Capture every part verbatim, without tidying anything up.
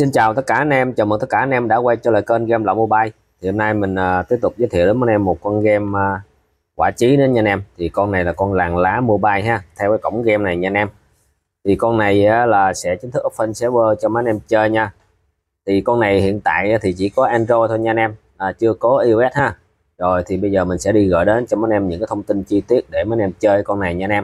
Xin chào tất cả anh em, chào mừng tất cả anh em đã quay trở lại kênh Game Lậu Mobile. Thì hôm nay mình uh, tiếp tục giới thiệu đến anh em một con game uh, quả chí nữa nha anh em. Thì con này là con làng lá mobile ha, theo cái cổng game này nha anh em. Thì con này uh, là sẽ chính thức open server cho mấy anh em chơi nha. Thì con này hiện tại thì chỉ có Android thôi nha anh em, à, chưa có iOS ha. Rồi thì bây giờ mình sẽ đi gửi đến cho mấy anh em những cái thông tin chi tiết để mấy anh em chơi con này nha anh em.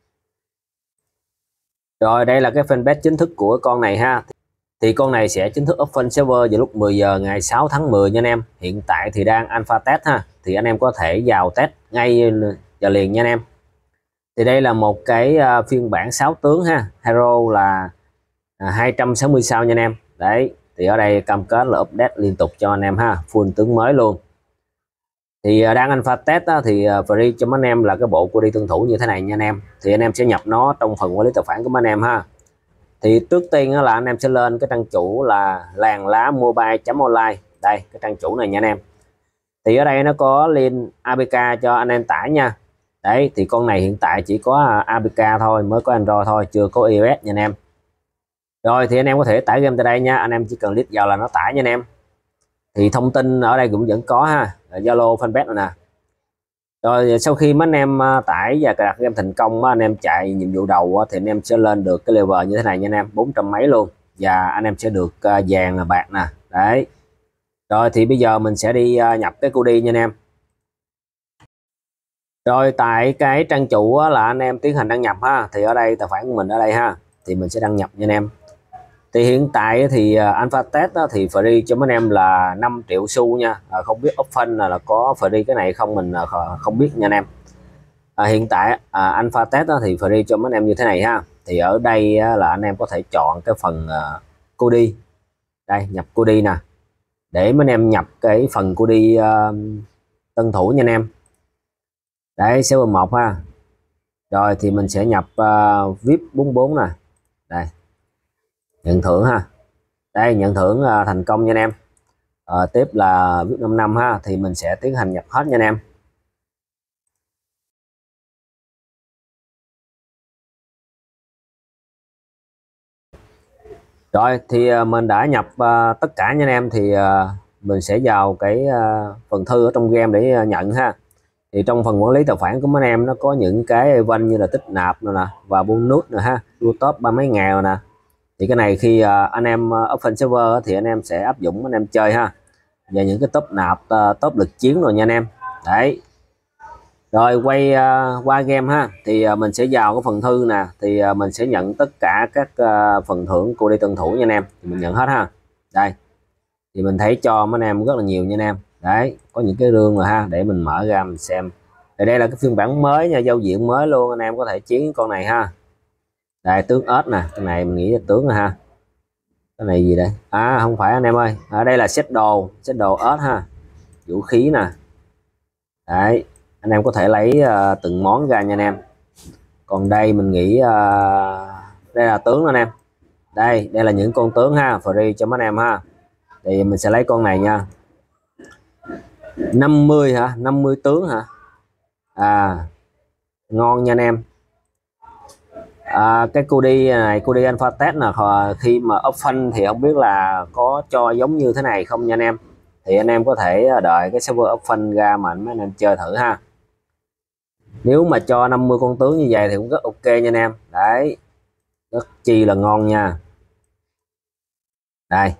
Rồi đây là cái fanpage chính thức của con này ha. Thì con này sẽ chính thức open server vào lúc mười giờ ngày sáu tháng mười nha anh em. Hiện tại thì đang alpha test ha. Thì anh em có thể vào test ngay giờ liền nha anh em. Thì đây là một cái uh, phiên bản sáu tướng ha. Hero là uh, hai trăm sáu mươi sao nha anh em. Đấy, thì ở đây cam kết là update liên tục cho anh em ha. Full tướng mới luôn. Thì uh, đang alpha test á, thì uh, free cho mấy anh em là cái bộ cô đi tuân thủ như thế này nha anh em. Thì anh em sẽ nhập nó trong phần quản lý tài khoản của mấy anh em ha. Thì trước tiên là anh em sẽ lên cái trang chủ là làng lá mobile.online. Đây cái trang chủ này nha anh em. Thì ở đây nó có link a pê ca cho anh em tải nha. Đấy thì con này hiện tại chỉ có a pê ca thôi, mới có Android thôi, chưa có iOS nha anh em. Rồi thì anh em có thể tải game từ đây nha, anh em chỉ cần click vào là nó tải nha anh em. Thì thông tin ở đây cũng vẫn có ha, Zalo fanpage này nè. Rồi sau khi mấy anh em tải và đặt game thành công, anh em chạy nhiệm vụ đầu thì anh em sẽ lên được cái level như thế này nha anh em, bốn trăm mấy luôn, và anh em sẽ được vàng là bạc nè. Đấy. Rồi thì bây giờ mình sẽ đi nhập cái cô đi nha anh em. Rồi tại cái trang chủ là anh em tiến hành đăng nhập ha, thì ở đây tài khoản của mình ở đây ha, thì mình sẽ đăng nhập nha anh em. Thì hiện tại thì alpha test thì free cho mấy anh em là năm triệu xu nha. À, không biết open là, là có free cái này không, mình không biết nha anh em. À, hiện tại à, alpha test thì free cho mấy anh em như thế này ha. Thì ở đây là anh em có thể chọn cái phần uh, cô đi. Đây nhập cô đi nè, để mấy anh em nhập cái phần cô đi uh, tân thủ nha anh em. Đấy server một ha. Rồi thì mình sẽ nhập uh, vê i pê bốn mươi bốn nè. Đây nhận thưởng ha. Đây nhận thưởng uh, thành công nha anh em. uh, tiếp là vê i pê năm năm ha, thì mình sẽ tiến hành nhập hết nha anh em. Rồi thì uh, mình đã nhập uh, tất cả nha anh em. Thì uh, mình sẽ vào cái uh, phần thư ở trong game để uh, nhận ha. Thì trong phần quản lý tài khoản của mấy anh em nó có những cái event như là tích nạp nữa nè, và bonus nữa ha, đua top ba mấy ngàn nè. Thì cái này khi uh, anh em uh, open server thì anh em sẽ áp dụng anh em chơi ha, và những cái top nạp uh, top lực chiến rồi nha anh em. Đấy. Rồi quay uh, qua game ha, thì uh, mình sẽ vào cái phần thư nè, thì uh, mình sẽ nhận tất cả các uh, phần thưởng cô đi tân thủ nha anh em. Thì mình nhận hết ha. Đây thì mình thấy cho mấy anh em rất là nhiều nha anh em. Đấy có những cái rương rồi ha, để mình mở ra mình xem. Thì đây là cái phiên bản mới nha, giao diện mới luôn, anh em có thể chiến con này ha. Đây tướng ếch nè, cái này mình nghĩ là tướng rồi ha. Cái này gì đây? À không phải anh em ơi, ở đây là set đồ, set đồ ếch ha, vũ khí nè. Đấy anh em có thể lấy uh, từng món ra nha anh em. Còn đây mình nghĩ uh, đây là tướng anh em. Đây đây là những con tướng ha, free cho mấy anh em ha. Thì mình sẽ lấy con này nha. năm mươi hả? năm mươi tướng hả? À ngon nha anh em. À, cái cô đi này, cô đi alpha test là khi mà open thì không biết là có cho giống như thế này không nha anh em. Thì anh em có thể đợi cái server open ra mà mấy anh em chơi thử ha. Nếu mà cho năm mươi con tướng như vậy thì cũng rất ok nha anh em. Đấy rất chi là ngon nha. Đây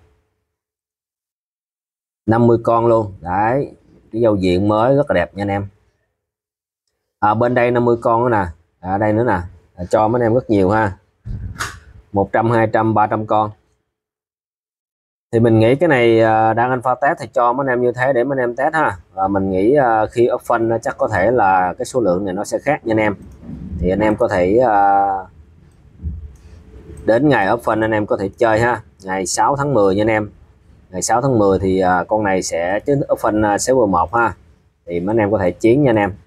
năm mươi con luôn. Đấy cái giao diện mới rất là đẹp nha anh em. À, bên đây năm mươi con nữa nè. À, đây nữa nè. À, cho mấy anh em rất nhiều ha, một trăm, hai trăm, ba trăm con. Thì mình nghĩ cái này uh, đang alpha test thì cho mấy anh em như thế để mấy anh em test ha. Và mình nghĩ uh, khi open uh, chắc có thể là cái số lượng này nó sẽ khác nha anh em. Thì anh em có thể uh, đến ngày open anh em có thể chơi ha, ngày sáu tháng mười nha anh em. Ngày sáu tháng mười thì uh, con này sẽ chính thức open uh, server một ha. Thì mấy anh em có thể chiến nha anh em.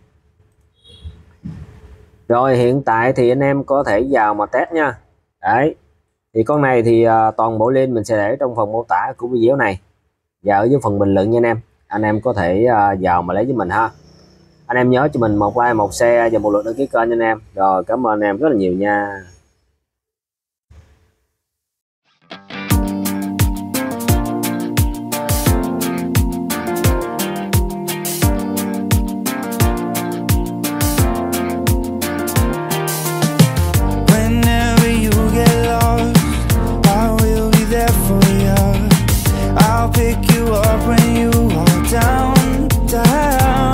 Rồi hiện tại thì anh em có thể vào mà test nha. Đấy thì con này thì uh, toàn bộ link mình sẽ để trong phần mô tả của video này và ở dưới phần bình luận nha anh em. Anh em có thể uh, vào mà lấy với mình ha. Anh em nhớ cho mình một like, một share và một lượt đăng ký kênh nha anh em. Rồi cảm ơn anh em rất là nhiều nha. I'll pick you up when you are down, down.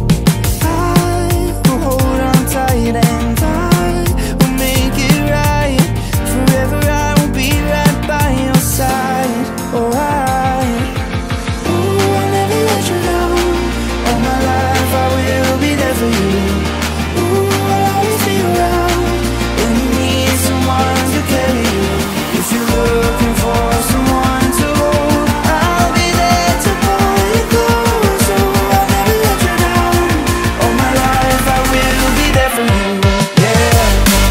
I will hold on tight and I will make it right. Forever I will be right by your side. Oh, I, oh, I'll never let you down. All my life I will be there for you. Ooh, I'll always be around when you need someone to carry you. If you're looking for someone to hold, I'll be there to pull you close. So I'll never let you down. All my life I will be there for you. Yeah.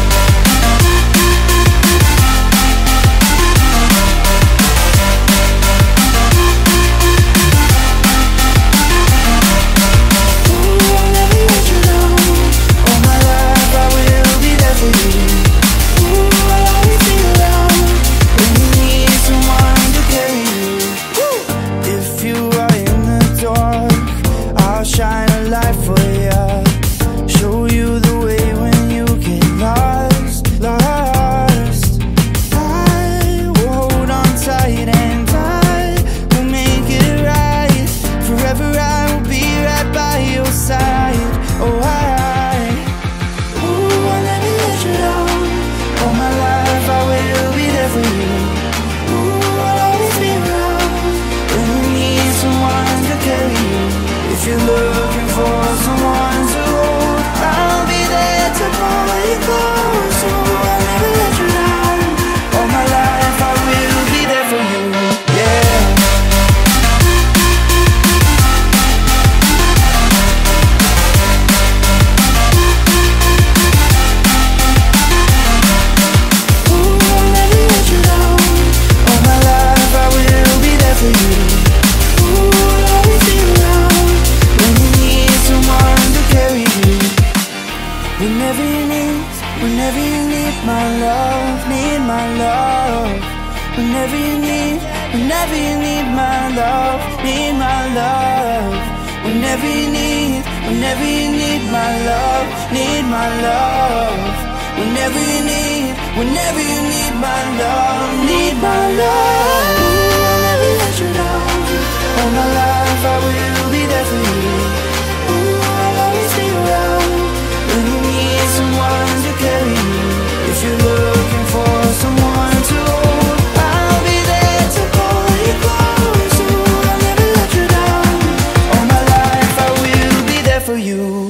Ooh, I'll never let you down. All my life I will be there for you. Ooh, I'll always be around when you need someone to carry you. If you are in the dark, I'll shine a light for you. Show you the way when you get lost, lost. I will hold on tight and I will make it right. Forever I will be right by your side. Oh, I, ooh, I'll never let you down. All my life I will be there for you. Ooh, I'll always be around when you need someone to carry you. If you're looking for someone to hold, I'll be there to pull you close. So I'll never let you down. All my life I will be there for you. Yeah. Ooh, I'll never let you down. All my life I will be there for you. Ooh, I'll always be around when you need someone to carry you. Whenever you need, whenever you need my love, need my love. Whenever you need, whenever you need my love, need my love. Whenever you need, whenever you need my love, need my love. Whenever you need, whenever you need my love, need my love. Ooh, I'll never let you down. All my life I will be there for you. Ooh, I'll always be around when you need someone to carry you. If you're looking for someone to hold, I'll be there to pull you close. Ooh, I'll never let you down. All my life I will be there for you.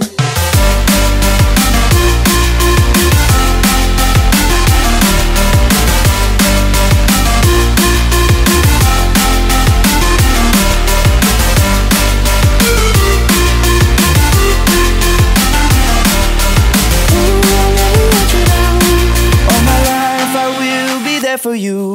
Ooh, I'll never let you down. All my life I will be there for you.